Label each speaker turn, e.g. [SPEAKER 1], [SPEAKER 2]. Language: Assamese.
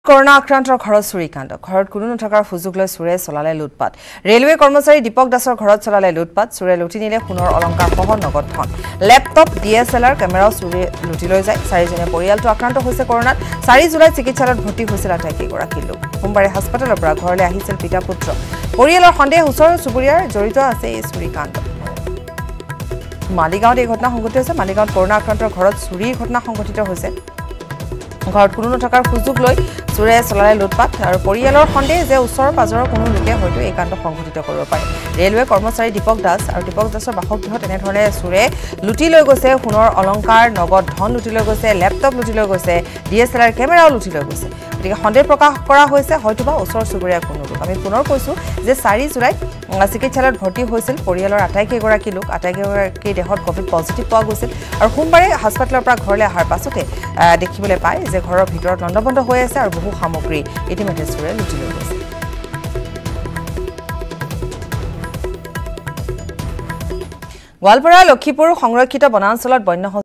[SPEAKER 1] Corona আক্ৰান্তৰ ঘৰত চুৰিকাণ্ড ঘৰত কোনো নথকাৰ সুযোগ লৈ চুৰে চলালে লুটপাট ৰেলৱে কৰ্মচাৰী দীপক দাসৰ ঘৰত চলালে লুটপাট চুৰে লুটি নিলে সোণৰ অলংকাৰ সহ নগদ ধন লেপটপ DSLR কেমেৰাও চুৰে লুটি লৈ যায় চাৰিজনে পৰিয়ালটো আক্ৰান্ত হৈছে কৰোনাত 4 জুলাইত চিকিৎসালয়ত ভৰ্তি হৈছিল আটাইকেইগৰাকী লোক সোমবাৰে হাস্পতালৰ পৰা ঘৰলৈ আহিছিল পিতা পুত্ৰ পৰিয়ালৰ সন্দেহ ওচৰৰ চুবুৰীয়াৰ জড়িত আছে এই চুৰিকাণ্ড মালিগাঁৱত এই ঘটনা সংঘটিত হৈছে মালিগাঁৱত কৰোনা আক্ৰান্তৰ ঘৰত চুৰিৰ ঘটনা সংঘটিত হৈছে ঘৰত কোনো নথকাৰ সুযোগ লৈ চুৰে চলালে লুটপাট আৰু পৰিয়ালৰ সন্দেহ যে ওচৰৰ পাজৰৰ কোনো লোকে হয়তো এই কাণ্ড সংঘটিত কৰিব পাৰে ৰেলৱে কৰ্মচাৰী দীপক দাস আৰু দীপক দাসৰ বাসগৃহত এনেধৰণে চুৰে লুটি লৈ গৈছে সোণৰ অলংকাৰ নগদ ধন লুটি লৈ গৈছে লেপটপ লুটি লৈ গৈছে DSLR কেমেৰাও লুটি লৈ গৈছে গতিকে সন্দেহ প্ৰকাশ কৰা হৈছে হয়তোবা ওচৰৰ চুবুৰীয়া কোনো লোক আমি পুনৰ কৈছো যে 4 জুলাইত চিকিৎসালয়ত ভৰ্তি হৈছিল পৰিয়ালৰ আটাইকেইগৰাকী লোক আটাইকেইগৰাকী দেহত কোভিড পজিটিভ পোৱা গৈছিল আৰু সোমবাৰে হাস্পতালৰ পৰা ঘৰলৈ অহাৰ পাছতে দেখিবলৈ পায় যে ঘৰৰ ভিতৰত নন্দবন্ধ হৈ আছে আৰু বহু সামগ্ৰী ইতিমধ্যে চুৰে লুটি লৈ গৈছে গোৱালপাৰা লক্ষীপুৰ সংৰক্ষিত বনাঞ্চলত বন্য